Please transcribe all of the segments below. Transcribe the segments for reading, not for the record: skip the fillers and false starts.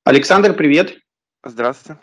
Александр, привет. Здравствуйте.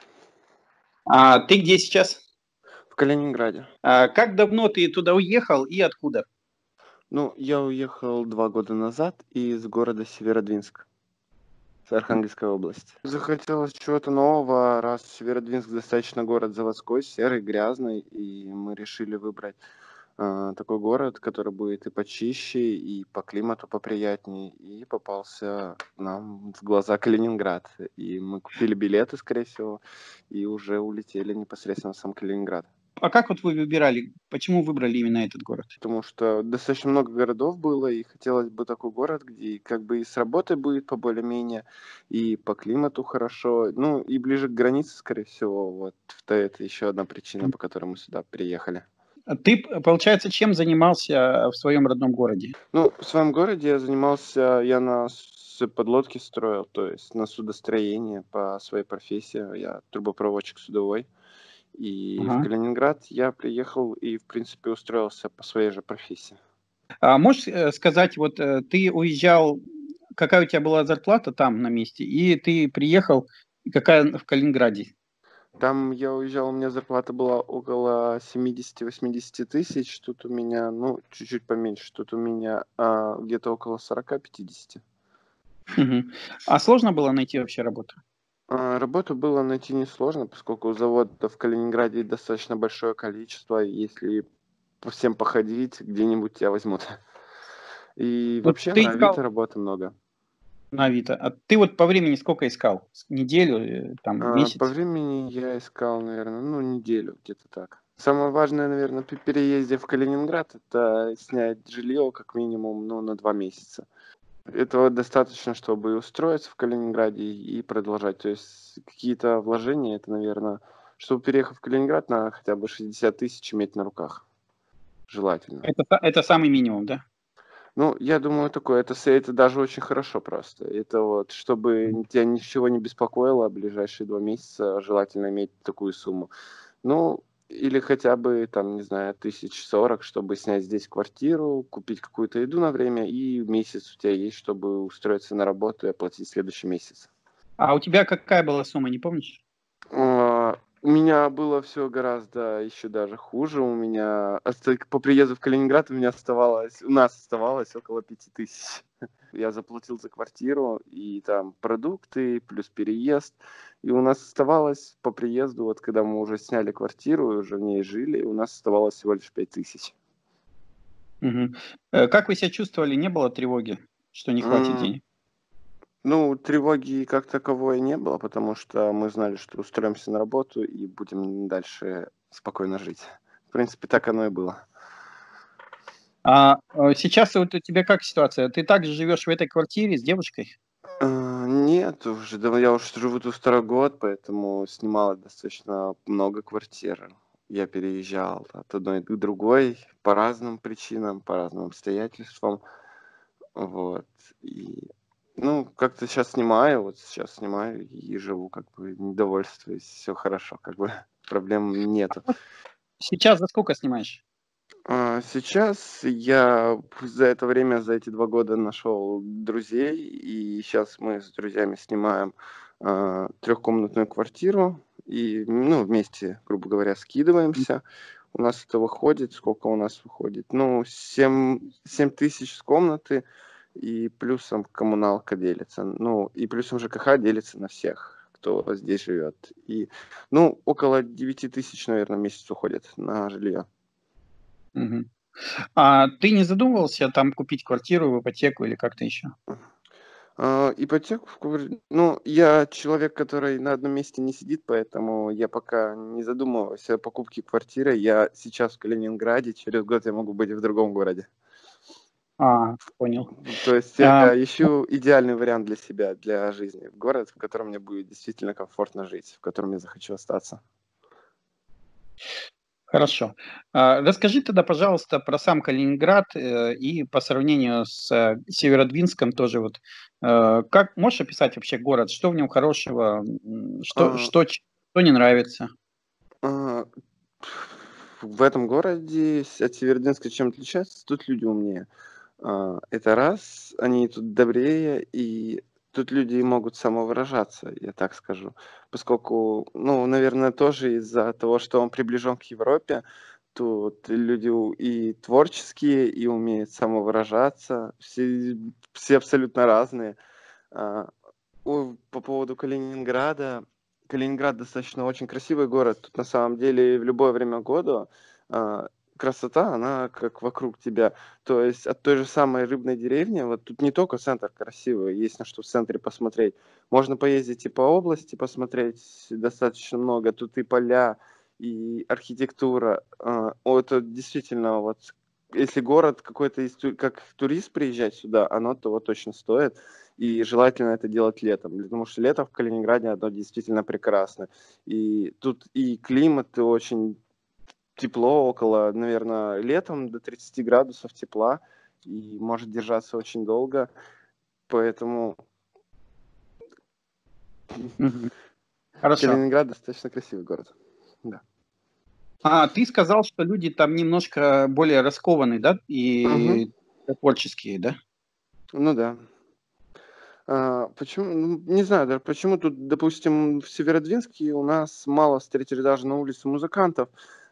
Ты где сейчас? В Калининграде. Как давно ты туда уехал и откуда? Ну, я уехал 2 года назад из города Северодвинск, с Архангельской области. Захотелось чего-то нового, раз Северодвинск достаточно город заводской, серый, грязный, и мы решили выбрать такой город, который будет и почище, и по климату поприятнее. И попался нам в глаза Калининград. И мы купили билеты, скорее всего, и уже улетели непосредственно в сам Калининград. А как вот вы выбирали? Почему выбрали именно этот город? Потому что достаточно много городов было, и хотелось бы такой город, где как бы и с работой будет по более-менее, и по климату хорошо, ну и ближе к границе, скорее всего. Вот это еще одна причина, по которой мы сюда приехали. Ты, получается, чем занимался в своем родном городе? Ну, в своем городе я занимался, я на подлодке строил, то есть на судостроении по своей профессии. Я трубопроводчик судовой. И в Ага. Калининград я приехал и, в принципе, устроился по своей же профессии. Можешь сказать, вот ты уезжал, какая у тебя была зарплата там на месте, и ты приехал, и какая в Калининграде? Там я уезжал, у меня зарплата была около 70-80 тысяч. Тут у меня, ну, чуть-чуть поменьше. Тут у меня где-то около 40-50. Мгм. А сложно было найти вообще работу? Работу было найти несложно, поскольку заводов в Калининграде достаточно большое количество. Если по всем походить, где-нибудь тебя возьмут. И Вот вообще ты на искал Авито работы много. на Авито. А ты вот по времени сколько искал? Неделю, там, По месяц? времени я искал, наверное, ну, неделю, где-то так. Самое важное, наверное, при переезде в Калининград — это снять жилье как минимум, ну, на 2 месяца. Этого достаточно, чтобы устроиться в Калининграде и продолжать. То есть какие-то вложения — это, наверное, чтобы переехать в Калининград, надо хотя бы 60 тысяч иметь на руках. Желательно. Это самый минимум, да? Ну, я думаю, такое, это даже очень хорошо просто. Это вот, чтобы тебя ничего не беспокоило ближайшие 2 месяца, желательно иметь такую сумму. Ну, или хотя бы, там, не знаю, 1040, чтобы снять здесь квартиру, купить какую-то еду на время, и месяц у тебя есть, чтобы устроиться на работу и оплатить следующий месяц. А у тебя какая была сумма, не помнишь? У меня было все гораздо еще даже хуже. У меня по приезду в Калининград у нас оставалось около 5000. Я заплатил за квартиру и там продукты, плюс переезд. И у нас оставалось по приезду, вот когда мы уже сняли квартиру и уже в ней жили, у нас оставалось всего лишь 5000. Мгм. Как вы себя чувствовали? Не было тревоги, что не хватит М, денег? Ну, тревоги как таковой не было, потому что мы знали, что устроимся на работу и будем дальше спокойно жить. В принципе, так оно и было. Сейчас вот у тебя как ситуация? Ты также живешь в этой квартире с девушкой? Нет, уже давно я уже живу тут второй год, поэтому снимала достаточно много квартир. Я переезжал от одной к другой по разным причинам, по разным обстоятельствам. Вот. И, ну, как-то сейчас снимаю и живу, как бы не довольствуюсь, все хорошо, как бы проблем нету. Сейчас за сколько снимаешь? Сейчас я за это время, за эти 2 года нашел друзей, и сейчас мы с друзьями снимаем, трехкомнатную квартиру и, ну, вместе, грубо говоря, скидываемся. У нас это выходит, сколько у нас выходит? Ну, 7 тысяч с комнаты, и плюсом коммуналка делится. Ну, и плюсом ЖКХ делится на всех, кто здесь живет. И, ну, около 9 тысяч, наверное, в месяц уходит на жилье. Мгм. А ты не задумывался там купить квартиру в ипотеку или как-то еще? Ипотеку, ну, я человек, который на одном месте не сидит, поэтому я пока не задумываюсь о покупке квартиры. Я сейчас в Калининграде, через год я могу быть в другом городе. Понял. То есть А, я ищу идеальный вариант для себя, для жизни. Город, в котором мне будет действительно комфортно жить, в котором я захочу остаться. Хорошо. Расскажи тогда, пожалуйста, про сам Калининград, и по сравнению с, Северодвинском тоже вот. Как можешь описать вообще город? Что в нем хорошего? А, Что не нравится? а, в этом городе от Северодвинска чем отличается? Тут люди умнее. Это раз, они тут добрее, и тут люди могут самовыражаться, я так скажу. Поскольку, ну, наверное, тоже из-за того, что он приближен к Европе, тут люди и творческие, и умеют самовыражаться. Все абсолютно разные. А, по поводу Калининграда. Калининград достаточно очень красивый город. Тут на самом деле в любое время года а, красота, она как вокруг тебя. То есть от той же самой рыбной деревни, вот тут не только центр красивый, есть на что в центре посмотреть. Можно поездить и по области посмотреть достаточно много. Тут и поля, и архитектура. Это действительно вот если город какой-то, как турист приезжать сюда, оно того точно стоит. И желательно это делать летом, потому что лето в Калининграде, оно действительно прекрасно. И тут и климат очень тепло, около, наверное, летом до 30 градусов тепла, и может держаться очень долго. Поэтому Мгм. Хорошо. Калининград достаточно красивый город. Да. Ты сказал, что люди там немножко более раскованные, да, Мгм. и творческие, да? Ну да. Почему, ну, не знаю даже, почему тут, допустим, в Северодвинске у нас мало встретили даже на улице музыкантов,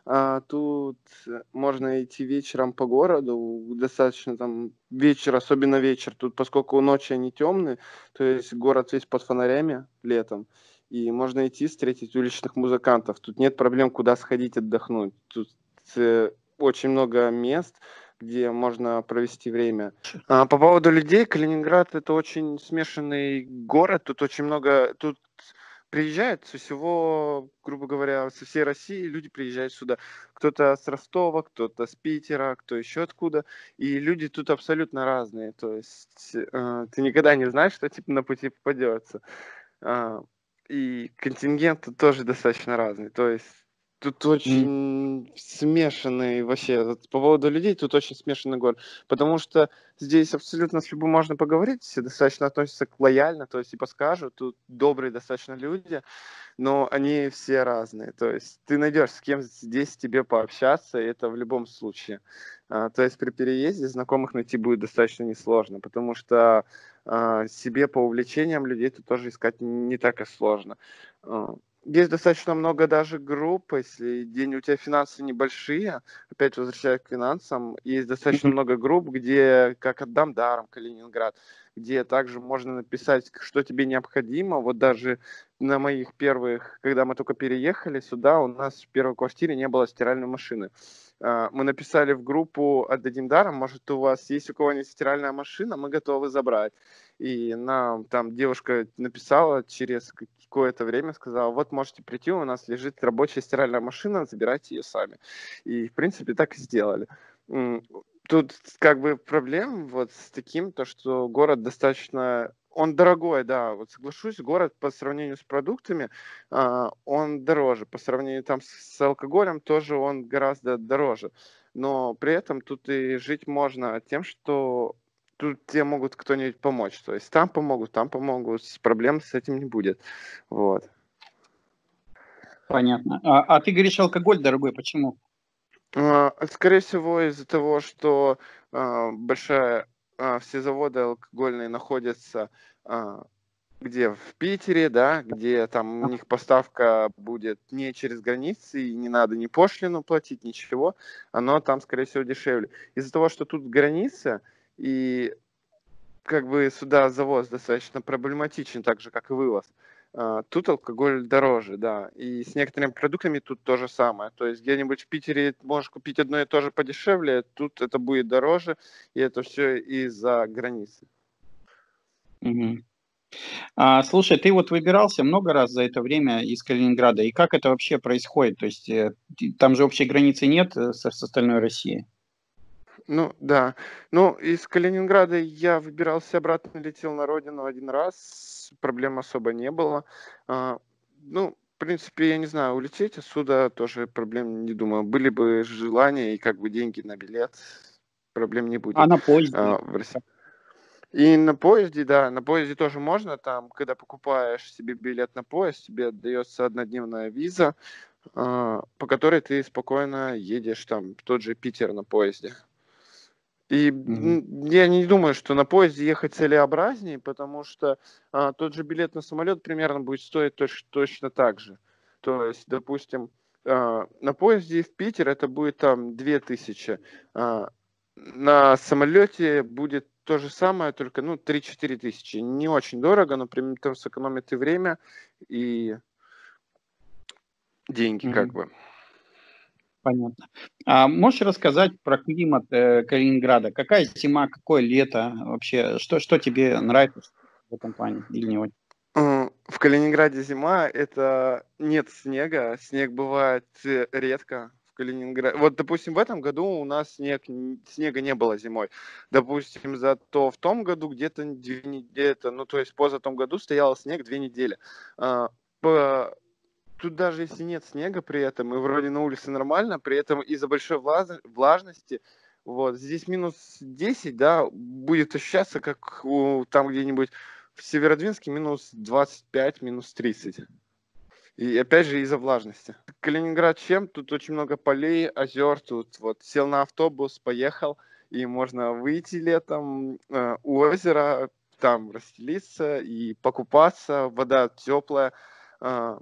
тут можно идти вечером по городу, достаточно там вечер, особенно вечер, тут поскольку ночи они темные, то есть город весь под фонарями летом, и можно идти встретить уличных музыкантов, тут нет проблем, куда сходить отдохнуть, тут очень много мест, где можно провести время. По поводу людей, Калининград это очень смешанный город, тут очень много, тут приезжают со всего, грубо говоря, со всей России люди приезжают сюда. Кто-то с Ростова, кто-то с Питера, кто еще откуда. И люди тут абсолютно разные. То есть ты никогда не знаешь, что типа на пути попадется. А, и контингент тут тоже достаточно разный. То есть тут М. очень смешанный вообще. Вот по поводу людей тут очень смешанный город. Потому что здесь абсолютно с любым можно поговорить, все достаточно относятся лояльно, то есть и подскажут, тут добрые достаточно люди, но они все разные. То есть ты найдешь с кем здесь тебе пообщаться, и это в любом случае. То есть при переезде знакомых найти будет достаточно несложно, потому что себе по увлечениям людей тут тоже искать не так и сложно. А, Есть достаточно много даже групп, если день у тебя финансы небольшие, опять возвращаясь к финансам, есть достаточно Мгм. много групп, где, как «Отдам даром» Калининград, где также можно написать, что тебе необходимо. Вот даже на моих первых, когда мы только переехали сюда, у нас в первой квартире не было стиральной машины. Мы написали в группу «Отдадим даром», может, у вас есть у кого-нибудь стиральная машина, мы готовы забрать. И нам там девушка написала через какое-то время, сказала, вот можете прийти, у нас лежит рабочая стиральная машина, забирайте ее сами. И, в принципе, так и сделали. М, Тут как бы проблем вот с таким, то что город достаточно он дорогой, да, вот соглашусь, город по сравнению с продуктами, он дороже. По сравнению там с алкоголем тоже он гораздо дороже. Но при этом тут и жить можно тем, что тут тебе могут кто-нибудь помочь. То есть там помогут, проблем с этим не будет. Вот. Понятно. Ты говоришь, алкоголь дорогой, почему? Скорее всего, из-за того, что большая, все заводы алкогольные находятся а, где в Питере, да, где там у А, них поставка будет не через границы, и не надо ни пошлину платить, ничего, оно там, скорее всего, дешевле. Из-за того, что тут граница, и как бы сюда завоз достаточно проблематичен, так же, как и вывоз. Тут алкоголь дороже, да. И с некоторыми продуктами тут то же самое. То есть где-нибудь в Питере можешь купить одно и то же подешевле, тут это будет дороже, и это все из-за границы. мгм. Слушай, ты вот выбирался много раз за это время из Калининграда, и как это вообще происходит? То есть там же общей границы нет с остальной Россией. Ну, да. Ну, из Калининграда я выбирался обратно, летел на родину один раз, проблем особо не было. А, ну, в принципе, я не знаю, улететь отсюда тоже проблем не думаю. Были бы желания и как бы деньги на билет, проблем не А будет. на поезде? В России. И на поезде, да, на поезде тоже можно, там, когда покупаешь себе билет на поезд, тебе отдается однодневная виза, по которой ты спокойно едешь там в тот же Питер на поезде. И Мгм. я не думаю, что на поезде ехать целесообразнее, потому что тот же билет на самолет примерно будет стоить точно так же. То есть, допустим, на поезде в Питер это будет там 2000, а, на самолете будет то же самое, только, ну, 3-4 тысячи. Не очень дорого, но при этом сэкономит и время, и деньги, как Мгм. бы. Понятно. А можешь рассказать про климат Калининграда? Какая зима, какое лето вообще? Что тебе нравится в этом плане или не очень? В Калининграде зима, это нет снега. Снег бывает редко в Калининграде. Вот, допустим, в этом году у нас снега не было зимой. Допустим, зато в том году где-то 2 недели, ну, то есть позатом году стоял снег 2 недели. А, по- Тут даже если нет снега при этом, и вроде на улице нормально, при этом из-за большой влажности, вот, здесь -10, да, будет ощущаться, как там где-нибудь в Северодвинске -25, -30. И опять же из-за влажности. Калининград чем? Тут очень много полей, озер, тут вот сел на автобус, поехал, и можно выйти летом у озера, там расстелиться и покупаться, вода теплая. А,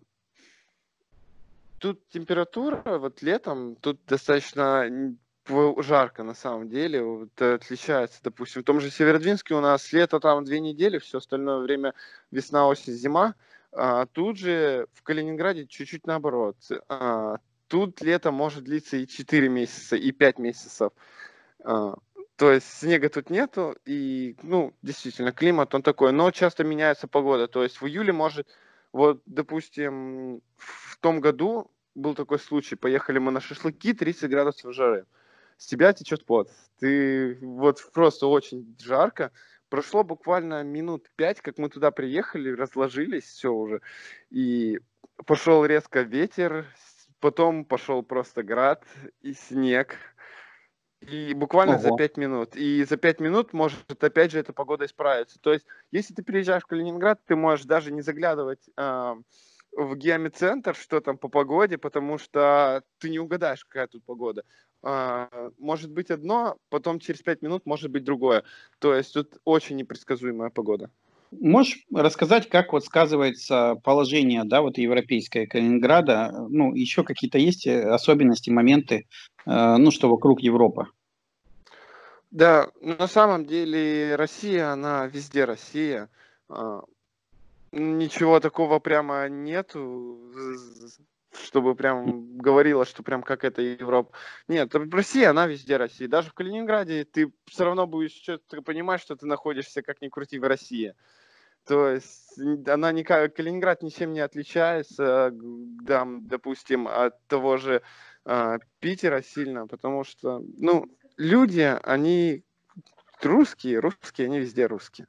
Тут температура, вот летом, тут достаточно жарко на самом деле, вот, отличается, допустим, в том же Северодвинске у нас лето там 2 недели, все остальное время весна, осень, зима, а тут же в Калининграде чуть-чуть наоборот. Тут лето может длиться и 4 месяца, и 5 месяцев. А, То есть снега тут нету, и, ну, действительно, климат он такой, но часто меняется погода. То есть в июле может, вот, допустим, в том году был такой случай, поехали мы на шашлыки, 30 градусов жары. С тебя течет пот. Ты вот просто очень жарко. Прошло буквально минут 5, как мы туда приехали, разложились, все уже. И пошел резко ветер, потом пошел просто град и снег. И буквально за Ого. 5 минут. И за 5 минут может опять же эта погода исправиться. То есть, если ты приезжаешь в Калининград, ты можешь даже не заглядывать в геоцентр, что там по погоде, потому что ты не угадаешь, какая тут погода. Может быть одно, потом через 5 минут может быть другое. То есть тут очень непредсказуемая погода. Можешь рассказать, как вот сказывается положение, да, вот европейское Калининграда? Ну, еще какие-то есть особенности, моменты, ну, что вокруг Европы? Да, на самом деле Россия, она везде Россия. А, Ничего такого прямо нету, чтобы прям говорила, что прям как это Европа. Нет, Россия, она везде Россия. Даже в Калининграде ты все равно будешь что-то понимать, что ты находишься, как ни крути, в России. То есть она никак, Калининград ничем не отличается, там, допустим, от того же Питера сильно, потому что, ну, люди, они русские, они везде русские.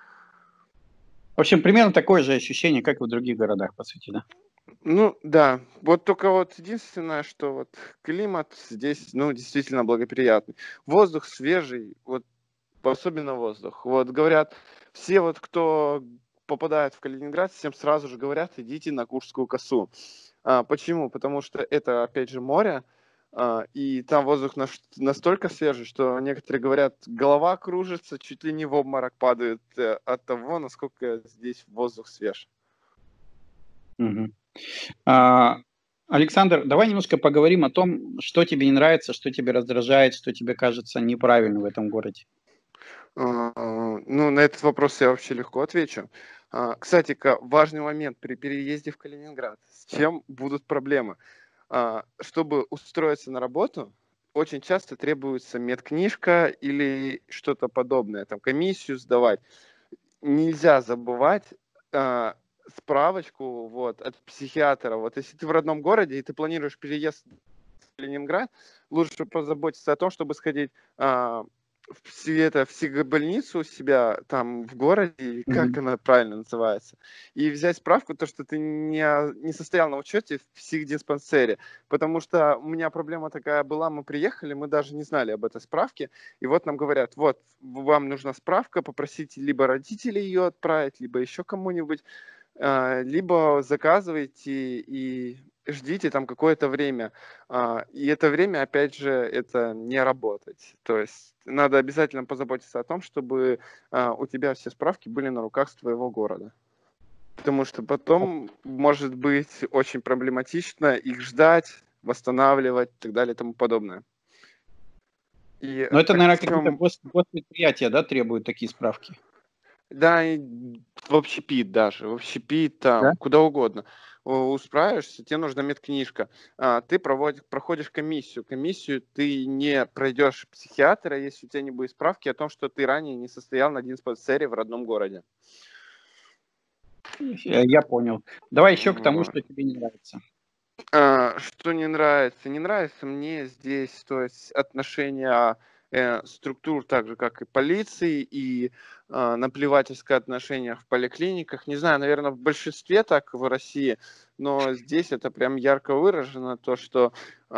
В общем, примерно такое же ощущение, как и в других городах, по сути, да? Ну да, вот только вот единственное, что вот климат здесь, ну, действительно благоприятный. Воздух свежий, вот особенно воздух. Вот говорят, все вот, кто попадает в Калининград, всем сразу же говорят, идите на Куршскую косу. Почему? Потому что это, опять же, море, и там воздух настолько свежий, что некоторые говорят, голова кружится, чуть ли не в обморок падает от того, насколько здесь воздух свеж. Мгм. А, Александр, давай немножко поговорим о том, что тебе не нравится, что тебе раздражает, что тебе кажется неправильным в этом городе. Ну, на этот вопрос я вообще легко отвечу. Кстати, важный момент при переезде в Калининград. С чем будут проблемы? Чтобы устроиться на работу, очень часто требуется медкнижка или что-то подобное, там комиссию сдавать. Нельзя забывать а, справочку вот, от психиатра. Вот если ты в родном городе и ты планируешь переезд Ленинград, лучше позаботиться о том, чтобы сходить в психбольницу у себя там в городе, как Мгм. она правильно называется, и взять справку, то, что ты не состоял на учете в психдиспансере. Потому что у меня проблема такая была, мы приехали, мы даже не знали об этой справке, и вот нам говорят, вот, вам нужна справка, попросите либо родителей ее отправить, либо еще кому-нибудь, либо заказывайте, и ждите там какое-то время. И это время, опять же, это не работать. То есть надо обязательно позаботиться о том, чтобы у тебя все справки были на руках с твоего города. Потому что потом может быть очень проблематично их ждать, восстанавливать и так далее и тому подобное. И Но это, о наверное, какие-то чем... госпредприятия, да, требуют такие справки? Да, и в общепит даже, в общепит Да? там, куда угодно. Устраиваешься, тебе нужна медкнижка. Ты проходишь комиссию. Комиссию ты не пройдешь психиатра, если у тебя не будет справки о том, что ты ранее не состоял на диспансере в родном городе. Я понял. Давай еще к тому, Вот. что тебе не нравится. Что не нравится? Не нравится мне здесь, то есть отношения структур, так же как и полиции, и наплевательское отношение в поликлиниках. Не знаю, наверное, в большинстве так в России, но здесь это прям ярко выражено, то, что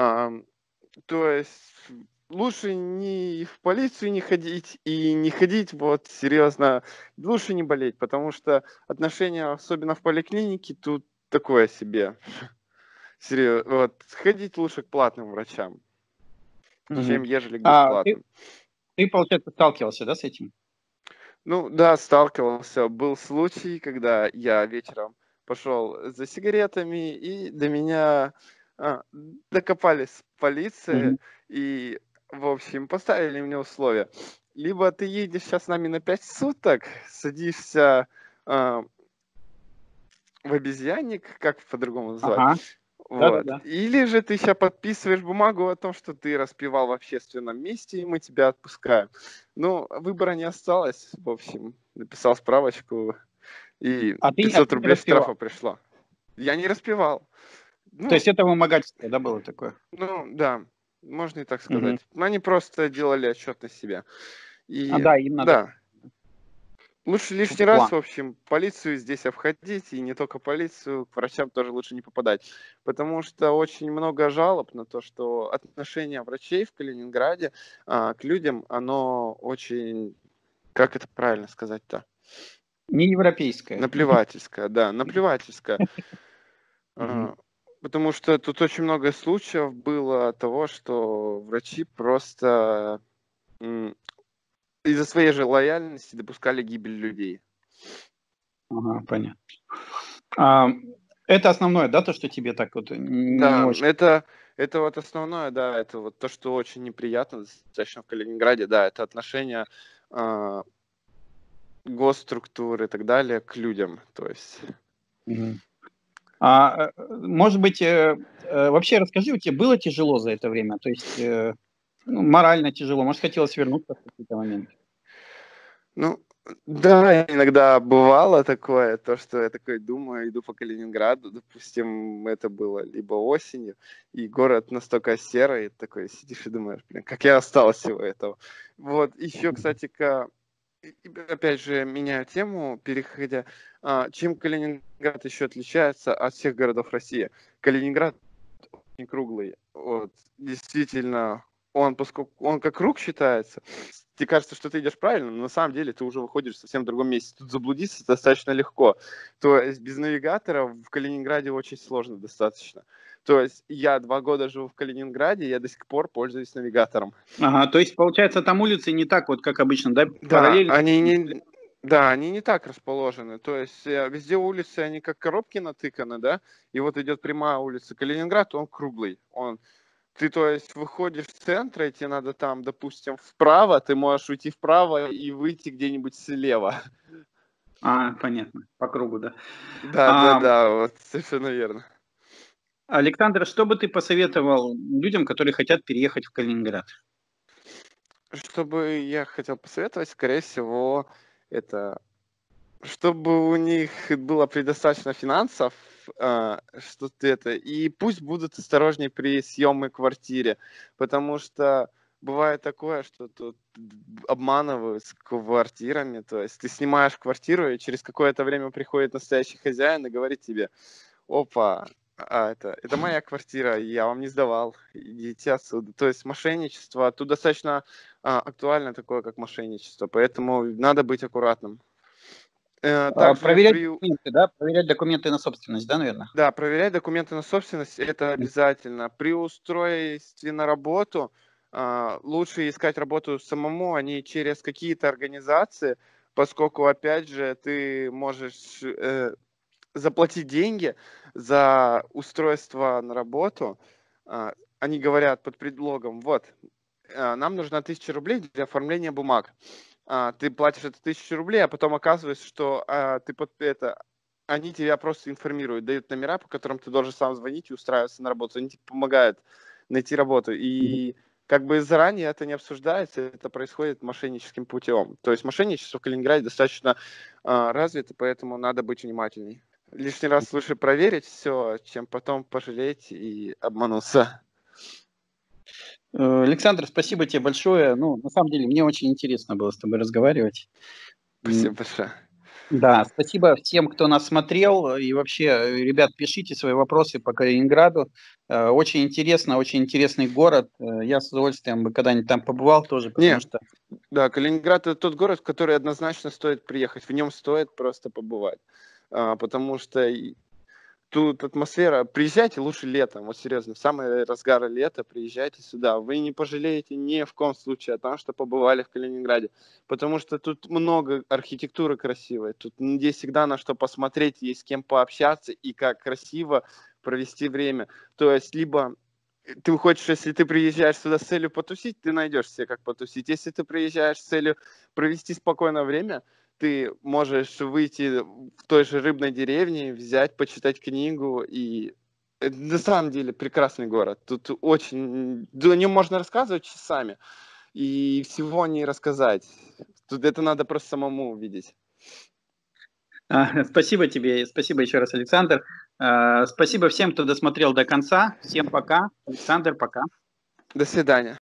то есть лучше не в полицию не ходить и не ходить, вот, серьезно, лучше не болеть, потому что отношения, особенно в поликлинике, тут такое себе. Серьезно, вот, сходить лучше к платным врачам, чем Мгм. ежели к А ты, бесплатным. ты, получается, сталкивался, да, с этим? Ну да, сталкивался. Был случай, когда я вечером пошел за сигаретами, и до меня а, докопались полиция, Мгм. и, в общем, поставили мне условия. Либо ты едешь сейчас с нами на 5 суток, садишься а, в обезьянник, как по-другому называть, Ага, вот. да-да-да. Или же ты сейчас подписываешь бумагу о том, что ты распивал в общественном месте, и мы тебя отпускаем. Ну, выбора не осталось, в общем. Написал справочку, и А 500 ты не рублей штрафа распивал? пришло. Я не распивал. То Ну, есть это вымогательство, да, было такое? ну, да, можно и так Мгм. сказать. Но они просто делали отчет на себя. И, Да, им надо да, лучше лишний раз, план. в общем, полицию здесь обходить, и не только полицию, к врачам тоже лучше не попадать. Потому что очень много жалоб на то, что отношение врачей в Калининграде к людям, оно очень, как это правильно сказать-то? Не европейское. Наплевательское, да, наплевательское. Мгм. А, Потому что тут очень много случаев было того, что врачи просто м, из-за своей же лояльности допускали гибель людей. Ага, понятно. А, это основное, да, то, что тебе так вот не Да, очень. это вот основное, да, это вот то, что очень неприятно достаточно в Калининграде, да, это отношение а, госструктуры и так далее к людям, то есть. Мгм. Может быть, вообще расскажи, у тебя было тяжело за это время? То есть, ну, морально тяжело, может, хотелось вернуться в какие-то моменты? Ну, да, иногда бывало такое, то, что я такой думаю, иду по Калининграду, допустим, это было либо осенью, и город настолько серый, такой сидишь и думаешь, блин, как я остался всего этого. Вот, еще, кстати, опять же, меняю тему, переходя, чем Калининград еще отличается от всех городов России? Калининград не круглый, вот, действительно, поскольку он как круг считается, тебе кажется, что ты идешь правильно, но на самом деле ты уже выходишь в совсем другом месте. Тут заблудиться достаточно легко. То есть без навигатора в Калининграде очень сложно достаточно. То есть я 2 года живу в Калининграде, я до сих пор пользуюсь навигатором. Ага, то есть, получается, там улицы не так вот, как обычно, да, Да, параллельно. они не так расположены. То есть везде улицы, они как коробки натыканы, да, и вот идет прямая улица. Калининград, он круглый. Ты, то есть, выходишь с центра, и тебе надо там, допустим, вправо, ты можешь уйти вправо и выйти где-нибудь слева. Понятно, по кругу, да. Да, да, А, да, вот совершенно верно. Александр, что бы ты посоветовал людям, которые хотят переехать в Калининград? Что бы я хотел посоветовать, скорее всего, это чтобы у них было предостаточно финансов, что-то это, и пусть будут осторожнее при съеме квартире, потому что бывает такое, что тут обманывают с квартирами, то есть ты снимаешь квартиру, и через какое-то время приходит настоящий хозяин и говорит тебе: опа, это моя квартира, я вам не сдавал, идите отсюда. То есть мошенничество, тут достаточно актуально такое, как мошенничество, поэтому надо быть аккуратным. Также Проверять при документы, да? Проверять документы на собственность, да, наверное? Да, проверять документы на собственность- это обязательно. При устройстве на работу, лучше искать работу самому, а не через какие-то организации, поскольку, опять же, ты можешь, заплатить деньги за устройство на работу. Они говорят под предлогом: "Вот, нам нужна 1000 рублей для оформления бумаг". Ты платишь эту 1000 рублей, а потом оказывается, что, ты под это они тебя просто информируют, дают номера, по которым ты должен сам звонить и устраиваться на работу. Они тебе помогают найти работу. Мгм. И как бы заранее это не обсуждается, это происходит мошенническим путем. То есть мошенничество в Калининграде достаточно развито, поэтому надо быть внимательней. Лишний раз лучше проверить все, чем потом пожалеть и обмануться. Александр, спасибо тебе большое. Ну, на самом деле, мне очень интересно было с тобой разговаривать. Спасибо большое. Да, спасибо всем, кто нас смотрел. И вообще, ребят, пишите свои вопросы по Калининграду. Очень интересно, очень интересный город. Я с удовольствием бы когда-нибудь там побывал тоже, потому Не, что... да, Калининград- это тот город, в который однозначно стоит приехать. В нем стоит просто побывать. Потому что тут атмосфера. Приезжайте лучше летом, вот серьезно, в самый разгар лета приезжайте сюда. Вы не пожалеете ни в коем случае о том, что побывали в Калининграде, потому что тут много архитектуры красивой, тут есть всегда на что посмотреть, есть с кем пообщаться и как красиво провести время. То есть либо ты хочешь, если ты приезжаешь сюда с целью потусить, ты найдешь себе как потусить. Если ты приезжаешь с целью провести спокойное время, ты можешь выйти в той же рыбной деревне, взять, почитать книгу. И это на самом деле прекрасный город. Тут очень... О нем можно рассказывать часами и всего не рассказать. Тут это надо просто самому увидеть. Спасибо тебе, спасибо еще раз, Александр. Спасибо всем, кто досмотрел до конца. Всем пока. Александр, пока. До свидания.